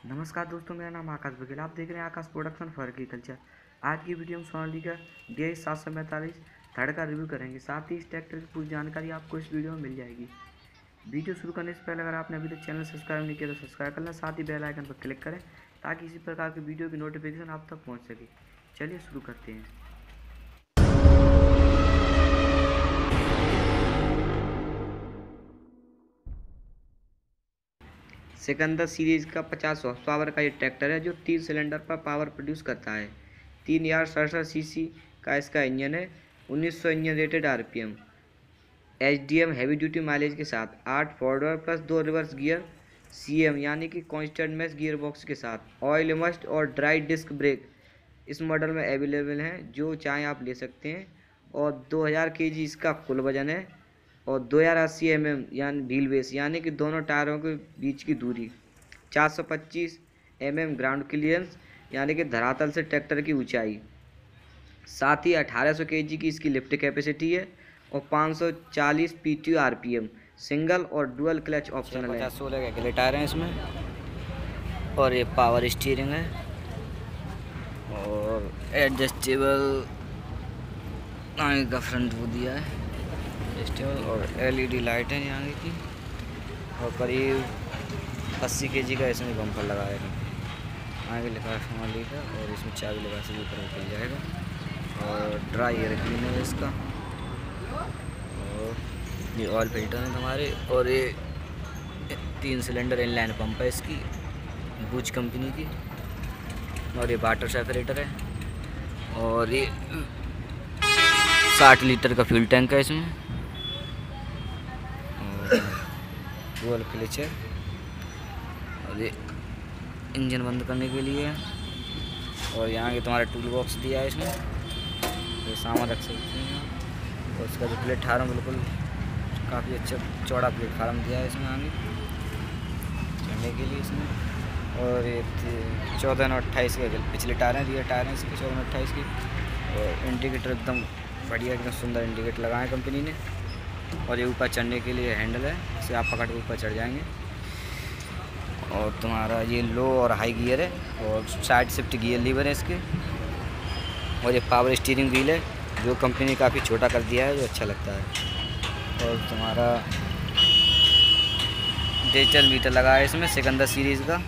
नमस्कार दोस्तों, मेरा नाम आकाश बघेल। आप देख रहे हैं आकाश प्रोडक्शन फॉर एग्रीकल्चर। आज की वीडियो में सोनालिका DI 745 थर्ड का रिव्यू करेंगे। साथ ही इस ट्रैक्टर की पूरी जानकारी आपको इस वीडियो में मिल जाएगी। वीडियो शुरू करने से पहले अगर आपने अभी तक चैनल सब्सक्राइब नहीं किया तो सब्सक्राइब कर लें, साथ ही बेल आइकन पर क्लिक करें ताकि इसी प्रकार की वीडियो की नोटिफिकेशन आप तक पहुँच सके। चलिए शुरू करते हैं। सिकंदर सीरीज का 50 हॉर्स पावर का ये ट्रैक्टर है जो 3 सिलेंडर पर पावर प्रोड्यूस करता है। 3067 cc का इसका इंजन है। 1900 engine rated RPM। HDM heavy duty mileage के साथ 8 forward plus 2 reverse gear. CM यानी कि कांस्टेंट मैश गियर बॉक्स के साथ ऑयल मस्ट और ड्राई डिस्क ब्रेक इस मॉडल में अवेलेबल हैं, जो चाहें आप ले सकते हैं। और 2000 kg इसका कुल वजन है और 2080 mm यानी व्हील बेस यानी कि दोनों टायरों के बीच की दूरी। 425 mm ग्राउंड क्लियरेंस यानी कि धरातल से ट्रैक्टर की ऊंचाई। साथ ही 1800 kg की इसकी लिफ्ट कैपेसिटी है और 540 PTO RPM। सिंगल और डुअल क्लच ऑप्शनल है। 50-16 के अकेले टायर हैं इसमें और ये पावर स्टीयरिंग है और एडजस्टेबल आगे का फ्रंट वो दिया है एडजस्टेबल और LED लाइट है आगे की और करीब 80 kg का इसमें बम्पर लगाया है। आगे लिखा है सोनालिका और इसमें चाबी लगा से ऊपर निकल जाएगा और ड्राई एयर क्लीनर है इसका। और ये ऑयल फिल्टर है हमारे और ये 3 सिलेंडर इनलाइन पंप है इसकी बुच कंपनी की और ये वाटर सेपरेटर है और ये 60 लीटर का फ्यूल टैंक है इसमें और डुअल क्लच है और ये इंजन बंद करने के लिए है और यहाँ के तुम्हारा टूल बॉक्स दिया है इसमें, तो सामान रख सकते हैं आप। और इसका जो प्लेटफार्म बिल्कुल काफ़ी अच्छा चौड़ा प्लेटफार्म दिया है इसमें आगे चढ़ने के लिए इसमें। और ये 14/28 के पिछले टायर हैं, रियर टायर हैं इसके 14/28 की। और इंडिकेटर एकदम बढ़िया एकदम सुंदर इंडिकेटर लगाए कंपनी ने। और ये ऊपर चढ़ने के लिए हैंडल है, इसे आप पकड़ के ऊपर चढ़ जाएंगे। और तुम्हारा ये लो और हाई गियर है और साइड शिफ्ट गियर लीवर है इसके। और ये पावर स्टीयरिंग व्हील है जो कंपनी ने काफ़ी छोटा कर दिया है, जो अच्छा लगता है। और तुम्हारा डिजिटल मीटर लगा है इसमें सिकंदर सीरीज़ का।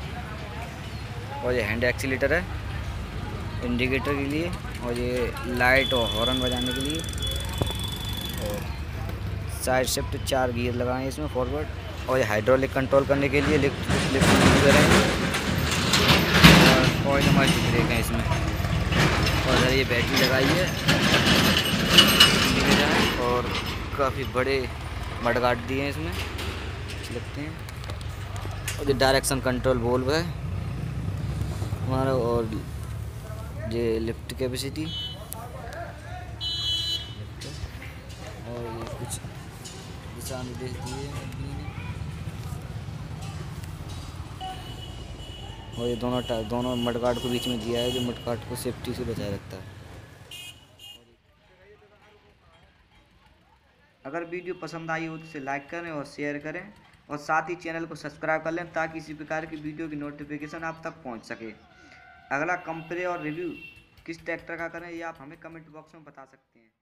और ये हैंड एक्सीलेटर है इंडिकेटर के लिए और ये लाइट और हॉर्न बजाने के लिए। और साइड शिफ्ट 4 गियर लगाए हैं इसमें फॉरवर्ड। और ये हाइड्रोलिक कंट्रोल करने के लिए लिफ्ट लीवर है और ऑयल मस्ट ब्रेक है इसमें। और इधर ये बैटरी लगाई है और काफ़ी बड़े मडगार्ड दिए हैं इसमें, अच्छे लगते हैं। और ये डायरेक्शन कंट्रोल वोल्व है हमारा और ये लिफ्ट कैपेसिटी और ये कुछ दिशा निर्देश दिए हैं कंपनी ने। और ये दोनों मडगार्ड को बीच में दिया है जो मडगार्ड को सेफ्टी से बचाए रखता है। अगर वीडियो पसंद आई हो तो इसे लाइक करें और शेयर करें और साथ ही चैनल को सब्सक्राइब कर लें ताकि इसी प्रकार की वीडियो की नोटिफिकेशन आप तक पहुंच सके। अगला कंपेयर और रिव्यू किस ट्रैक्टर का करें ये आप हमें कमेंट बॉक्स में बता सकते हैं।